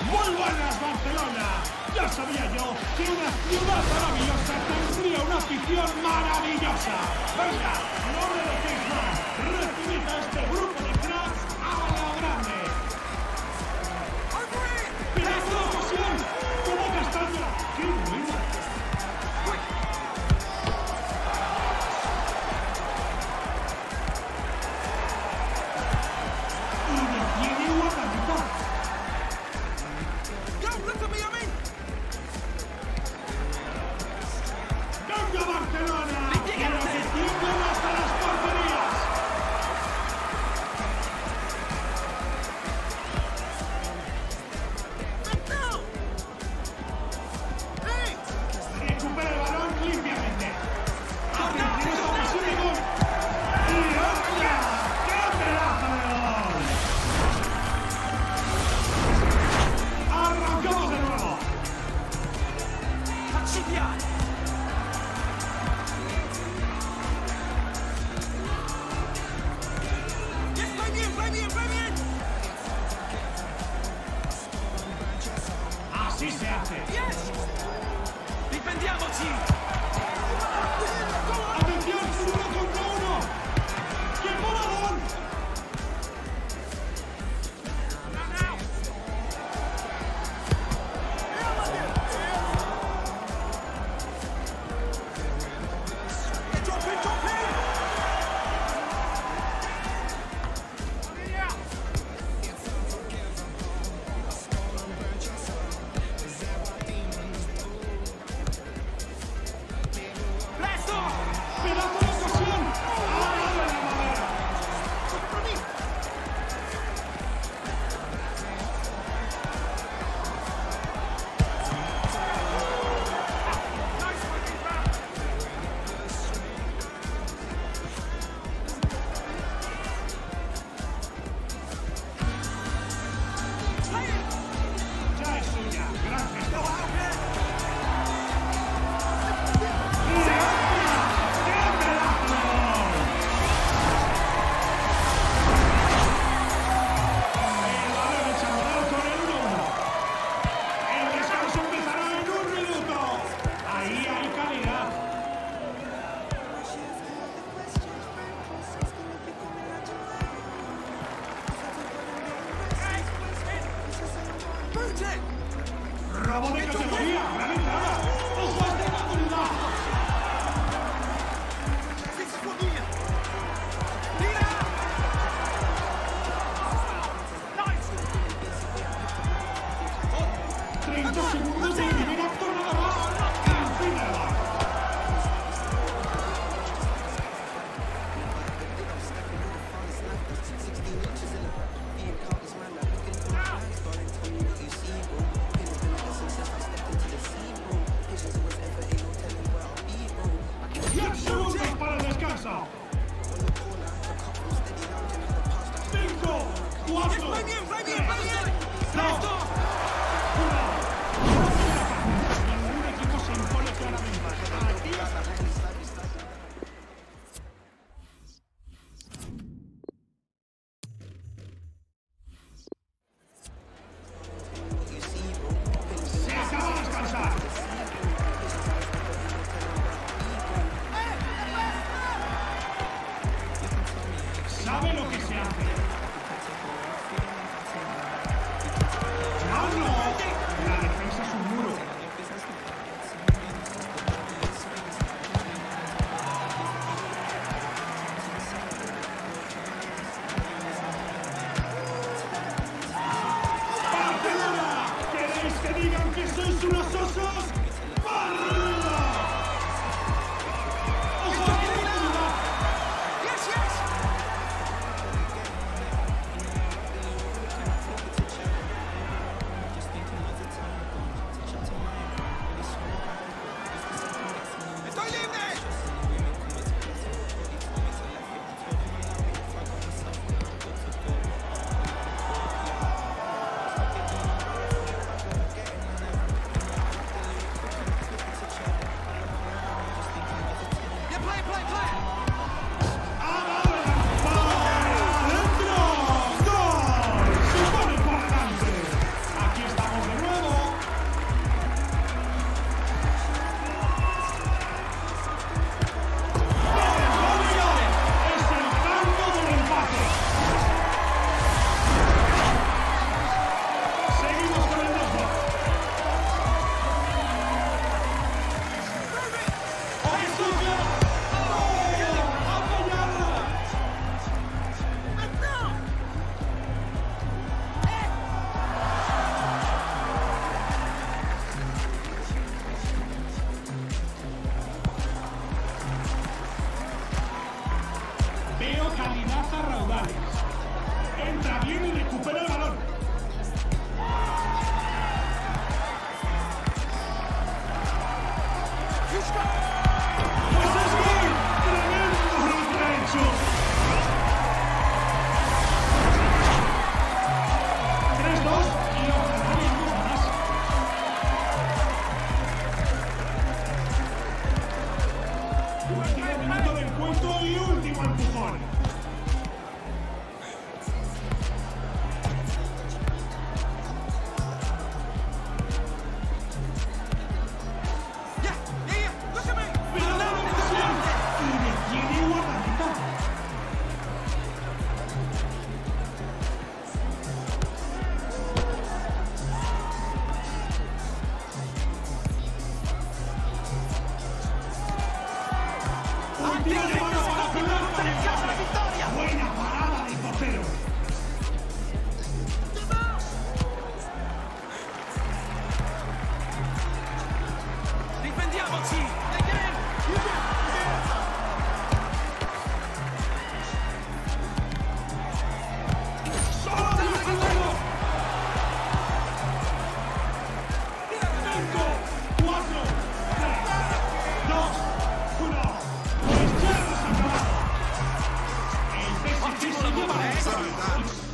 Muy buenas, Barcelona. Ya sabía yo que una ciudad maravillosa tendría una afición maravillosa. Venga, no me dejéis más. Recibid a este grupo de cracks a lo grande. ¡Pedazo de ocasión! ¡Como castaña! ¡Qué buena! Y detiene guardameta. ¡Venga, Barcelona! ¡Que nos extienden hasta las porterías! Recupera el balón limpiamente. ¡Atención a esta ocasión de gol! ¡Y hostia! ¡Qué pedazo de gol! ¡Arrancamos de nuevo! Así se hace. Difendiamoci! ¡Atención! ¡Uno contra uno! ¡Qué volador! Presto! ¡Pedazo de ocasión! ¡Ahora de la madera! Ya es suya. Gran gesto. ¡Y hostia! ¡Qué pedazo de gol! El balón echado al arco en el 1-1. El descanso empezará en un minuto. Ahí hay calidad. Robo de categoría. Gran entrada. ¡Ojo a esta oportunidad! Nice! 30 segundos del primer acto nada más. En fin de la. ¡10 segundos para el descanso! 5, 4, Vai bien! 2, Presto! 1. Ningún equipo se impone claramente. Aquí se acaba de descansar. Sabe lo que se hace. ¡No, no! La defensa es un muro. ¡Barcelona! ¿Queréis que digan que sois unos osos? ¡Barcelona! ¡Ojo a esta oportunidad! Yes, yes! Amici, again! ¡Solo de Fernando! 5, 4, 3, 2, 1. ¡El tiempo se ha acabado! El PSG se lleva la victoria.